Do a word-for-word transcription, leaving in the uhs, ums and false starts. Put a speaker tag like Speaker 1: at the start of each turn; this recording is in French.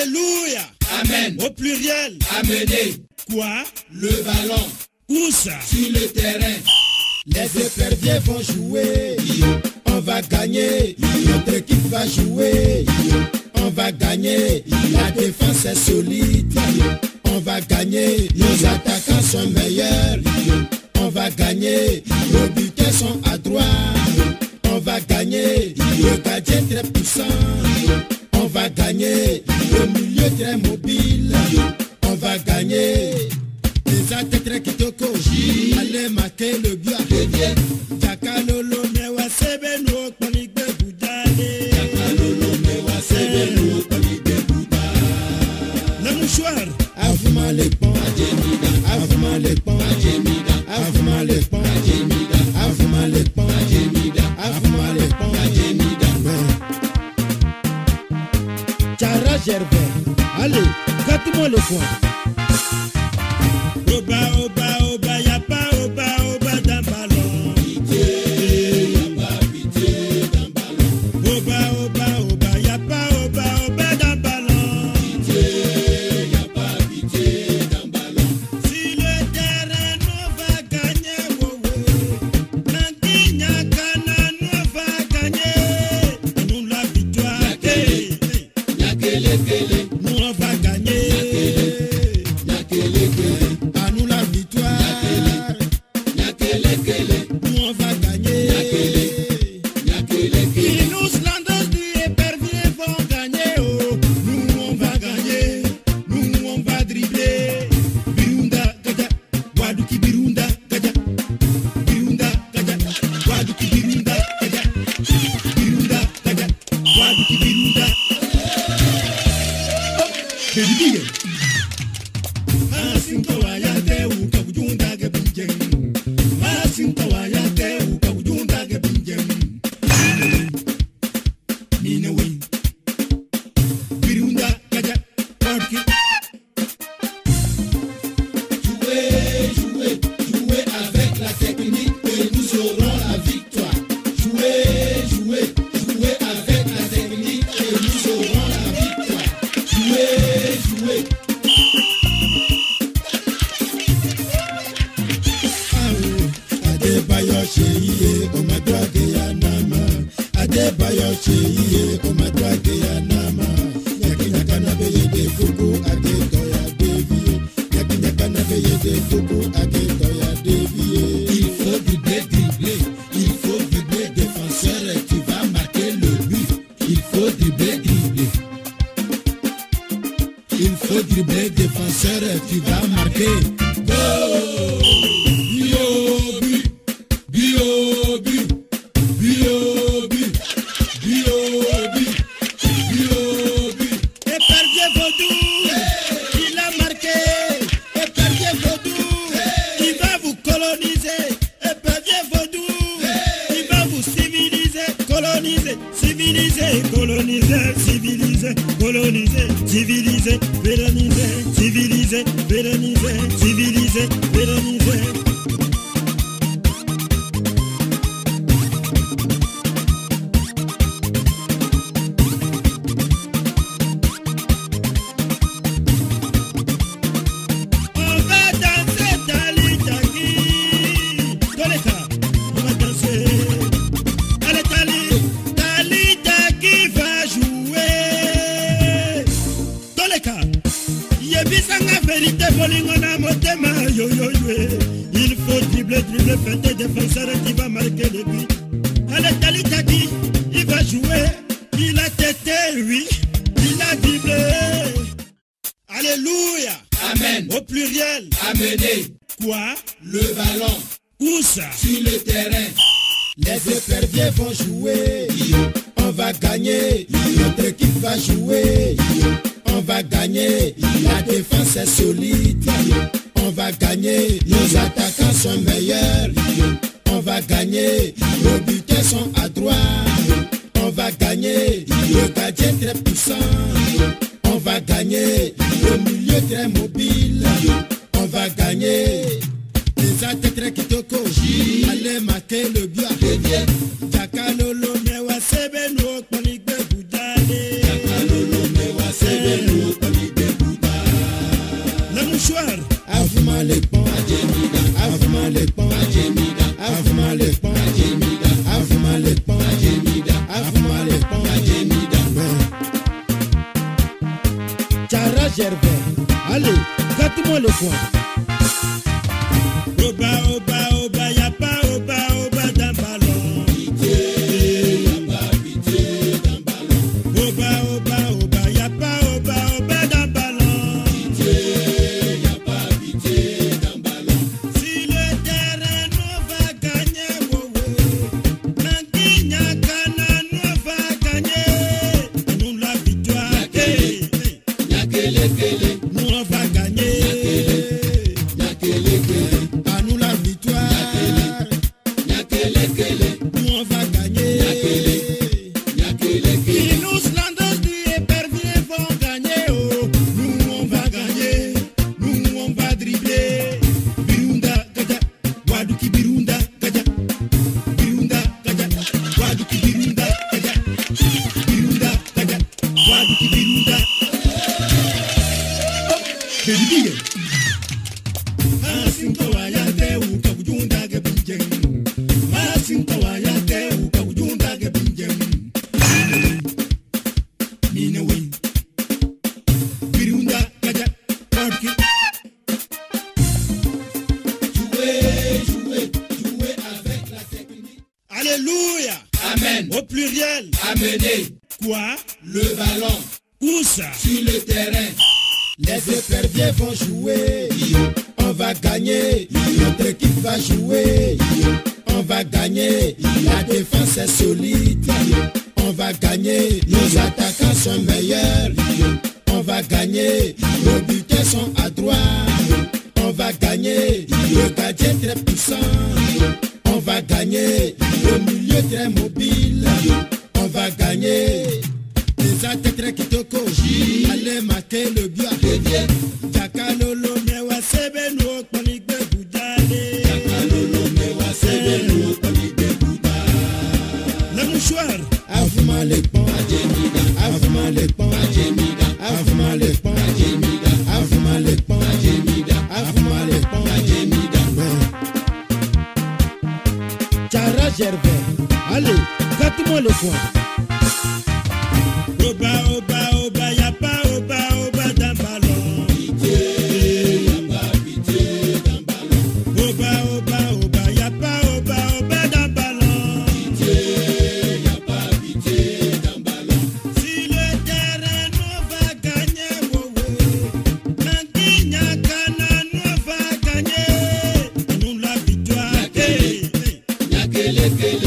Speaker 1: Alléluia.
Speaker 2: Amen.
Speaker 1: Au pluriel.
Speaker 2: Amenez.
Speaker 1: Quoi?
Speaker 2: Le ballon.
Speaker 1: Où ça?
Speaker 2: Sur le terrain.
Speaker 3: Les éperviers vont jouer. On va gagner. Notre équipe va jouer. On va gagner. La défense est solide. On va gagner. Nos attaquants sont meilleurs. On va gagner. Nos buteurs sont à droite. On va gagner. Le gardien très puissant. On va gagner. Le milieu très mobile. On va gagner. Les athlètes qui toko. Allez marquer le but. Jakalolo mewa sebe no koligbe budale. Jakalolo mewa sebe no koligbe budale.
Speaker 1: Le mouchoir.
Speaker 3: Avuma les ponts. Avuma les ponts. Avuma les ponts. Avuma les ponts. Avuma les ponts. Chara Gervais. Allez, gâte-moi le coin.
Speaker 1: Oba, oba, oba, y'a pas oba, oba dans ballon.
Speaker 3: Pitié, y'a pas pitié dans ballon.
Speaker 1: Oba, oba, oba, y'a pas oba, oba dans ballon.
Speaker 3: Pitié, y'a pas pitié dans ballon.
Speaker 1: Si le terrain nous va gagner, oh, oh. Nanti Nyakana nous va gagner. Nous la victoire.
Speaker 3: Nyakele, nyakele, kele.
Speaker 1: Nous on va gagner.
Speaker 3: Nyakele, kele. À nous la victoire. Nyakele, kele.
Speaker 1: Nous on va gagner.
Speaker 3: Nyakele, kele.
Speaker 1: Et nous Slanders du épervier vont gagner. Oh. Nous on va gagner. Nous on va dribbler. Birunda Kaja. Waduki Birunda Kaja. Birunda Kaja. Waduki Birunda Kaja. Birunda Kaja. Waduki Birunda. Baby Masinto wayate uka ujunda ge binjem. Masinto wayate uka ujunda ge binjem. Nina win. Birunda Kaja. Waduki.
Speaker 3: Jouez, jouez, jouez avec la technique et nous aurons la victoire. Jouez, jouez, jouez avec la technique et nous aurons la victoire. Jouez, jouez. Adebayo Cheye, Omadwa Geyanama. Adebayo Cheye, Omadwa Geyanama. Yakinyakana beye de kuku, Adetoya Devie. Yakinyakana beye de kuku, Adetoya Devie. Il faut dribbler, dribbler. Il faut dribbler, défenseur, tu vas marquer le but. Il faut dribbler, dribbler. Il faut dribbler, défenseur, tu vas marquer. Go! Biobi, Biobi, Biobi, Biobi, Biobi.
Speaker 1: Épervier Vaudou. Il a marqué. Épervier Vaudou. Il va vous coloniser. Épervier Vaudou. Il va vous civiliser. Coloniser. Civiliser. Coloniser. Civiliser. Coloniser. Civiliser. Pérenniser. Civiliser. Pérenniser. Civiliser. Pérenniser. On va danser Tali Taki. Toleka, on va danser. Allez Tali, Tali Taki va jouer. Toleka, yebisanga vérité bolingo na motema yo yo yo. Il faut dribbler, dribbler, fêter défenseur qui va marquer le but. Allez Tali Taki, il va jouer. Il a tété, oui. Il a dribblé. Alléluia.
Speaker 2: Amen.
Speaker 1: Au pluriel.
Speaker 2: Amenez.
Speaker 1: Quoi?
Speaker 2: Le ballon.
Speaker 1: Où ça?
Speaker 2: Sur le terrain.
Speaker 3: Les éperviers vont jouer. On va gagner. Notre équipe va jouer. On va gagner. La défense est solide. On va gagner. Nos attaquants sont meilleurs. On va gagner. Nos buteurs sont à droite. On va gagner. Le gardien très puissant. On va gagner. Le milieu très mobile. On va gagner. Les athlètes qui toko. Allez marquer le but. Jakalolo mewa sebe no koligbe budale. Jakalolo mewa sebe no le pont, Afuma le pont, Afuma le pont, Afuma le pont, Chara Gervais, allez, gâte-moi le coin.
Speaker 1: Oba, oba, oba, y'a pas oba, oba dans ballon.
Speaker 2: Pitié, y'a pas pitié dans ballon.
Speaker 1: Oba, oba, oba, y'a pas oba, oba dans ballon.
Speaker 2: Pitié, y'a pas pitié dans ballon.
Speaker 1: Si le terrain nous va gagner, oh, oh. Nanki Nyakana nous va gagner. Nous la victoire, hey, hey.
Speaker 2: Nyakele kele,
Speaker 1: Nous on va gagner.
Speaker 2: nyakele kele,
Speaker 3: À nous la victoire,
Speaker 2: nyakele kele,
Speaker 3: nous on va gagner.
Speaker 2: nyakele kele.
Speaker 1: Les Islanders du épervier vont gagner, oh. Nous on va gagner, nous on va dribbler. Birunda Gaja, Waduki Birunda Gaja, Birunda Gaja, Waduki Birunda Gaja, Birunda Gaja, Waduki Birunda. Baby, Asinto wayate ukabujunda gebinjem, Asinto wayate ukabujunda gebinjem. Ninawi, Birunda Gaja, Waduki.
Speaker 2: Jouez, jouez, jouez avec la technique.
Speaker 1: Alléluia.
Speaker 2: Amen.
Speaker 1: Au pluriel.
Speaker 2: Amenez
Speaker 1: Quoi?
Speaker 2: le ballon
Speaker 1: Où ça?
Speaker 2: sur le terrain.
Speaker 3: Les éperviers vont jouer, on va gagner, notre équipe va jouer, on va gagner, la défense est solide, on va gagner, nos attaquants sont meilleurs, on va gagner, nos buteurs sont à droite, on va gagner, le gardien très puissant, on va gagner, le milieu très mobile, on va gagner. Les attaques très kitoko, allez marquer le but. Jakalolo mewa sebe no kwaligbe budale.
Speaker 2: Jakalolo mewa sebe no kwaligbe budale.
Speaker 1: Le mouchoir.
Speaker 3: Afuma le pont, Afuma le pont, Afuma le pont, Afuma le pont, Afuma le pont, Chara Gervais, allez, gâte-moi le coin.
Speaker 1: Oba, oba, oba, y'a pas oba, oba dans ballon.
Speaker 2: Pitié, y'a pas pitié dans ballon.
Speaker 1: Oba, oba, oba, y'a pas oba, oba dans ballon.
Speaker 2: Pitié, y'a pas pitié dans ballon.
Speaker 1: Si le terrain nous va gagner, oh, oh. Nanki Nyakana nous va gagner. Nous la victoire, hey, hey.
Speaker 2: Nyakele kele,